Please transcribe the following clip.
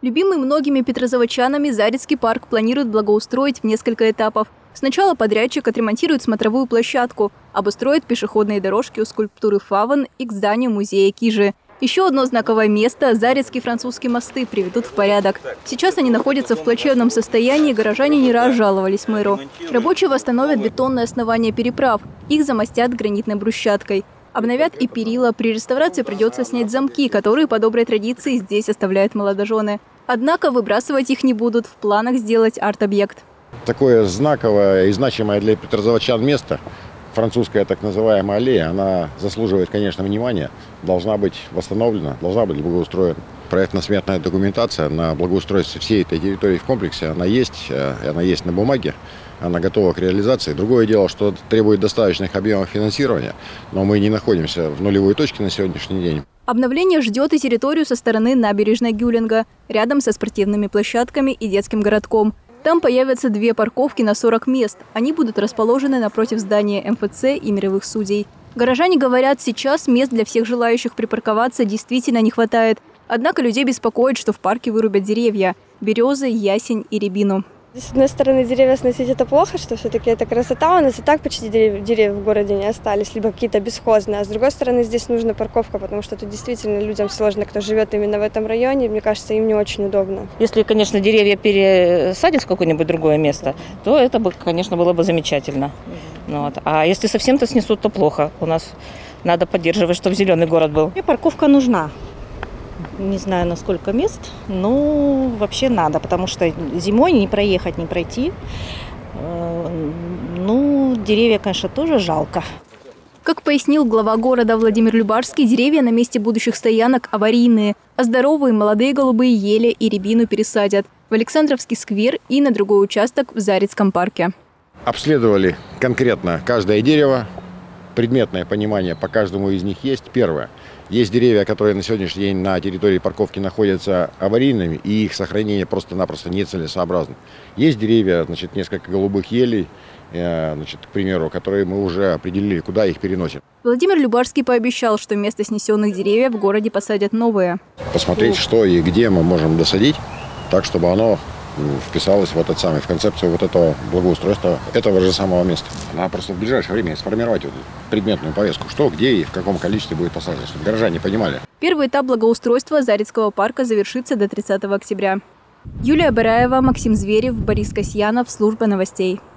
Любимый многими петрозаводчанами Зарецкий парк планируют благоустроить в несколько этапов. Сначала подрядчик отремонтирует смотровую площадку, обустроит пешеходные дорожки у скульптуры «Фавн» и к зданию музея Кижи. Еще одно знаковое место – Зарецкие французские мосты приведут в порядок. Сейчас они находятся в плачевном состоянии, горожане не раз жаловались мэру. Рабочие восстановят бетонное основание переправ, их замостят гранитной брусчаткой. Обновят и перила. При реставрации придется снять замки, которые по доброй традиции здесь оставляют молодожены. Однако выбрасывать их не будут. В планах сделать арт-объект. Такое знаковое и значимое для петрозаводчан место, французская так называемая аллея, она заслуживает, конечно, внимания, должна быть восстановлена, должна быть благоустроена. Проектно-сметная документация на благоустройство всей этой территории в комплексе, она есть на бумаге, она готова к реализации. Другое дело, что требует достаточных объемов финансирования, но мы не находимся в нулевой точке на сегодняшний день. Обновление ждет и территорию со стороны набережной Гюлинга, рядом со спортивными площадками и детским городком. Там появятся 2 парковки на 40 мест. Они будут расположены напротив здания МФЦ и мировых судей. Горожане говорят, сейчас мест для всех желающих припарковаться действительно не хватает. Однако людей беспокоит, что в парке вырубят деревья – березы, ясень и рябину. С одной стороны, деревья сносить это плохо, что все-таки это красота. У нас и так почти деревьев в городе не остались, либо какие-то бесхозные. А с другой стороны, здесь нужна парковка, потому что тут действительно людям сложно, кто живет именно в этом районе. Мне кажется, им не очень удобно. Если, конечно, деревья пересадят в какое-нибудь другое место, то это бы, конечно, было бы замечательно. Вот. А если совсем-то снесут, то плохо. У нас надо поддерживать, чтобы зеленый город был. И парковка нужна. Не знаю, на сколько мест, но вообще надо, потому что зимой не проехать, не пройти. Ну, деревья, конечно, тоже жалко. Как пояснил глава города Владимир Любарский, деревья на месте будущих стоянок аварийные, а здоровые молодые голубые ели и рябину пересадят в Александровский сквер и на другой участок в Зарецком парке. Обследовали конкретно каждое дерево, предметное понимание по каждому из них есть. Первое. Есть деревья, которые на сегодняшний день на территории парковки находятся аварийными, и их сохранение просто-напросто нецелесообразно. Есть деревья, несколько голубых елей, к примеру, которые мы уже определили, куда их переносим. Владимир Любарский пообещал, что вместо снесенных деревьев в городе посадят новые. Посмотреть, что и где мы можем досадить, так, чтобы оно вписалось в концепцию этого благоустройства этого же самого места. Надо просто в ближайшее время сформировать предметную повестку, что, где и в каком количестве будет посажено, чтобы горожане понимали. Первый этап благоустройства Зарецкого парка завершится до 30 октября. Юлия Бараева, Максим Зверев, Борис Касьянов, служба новостей.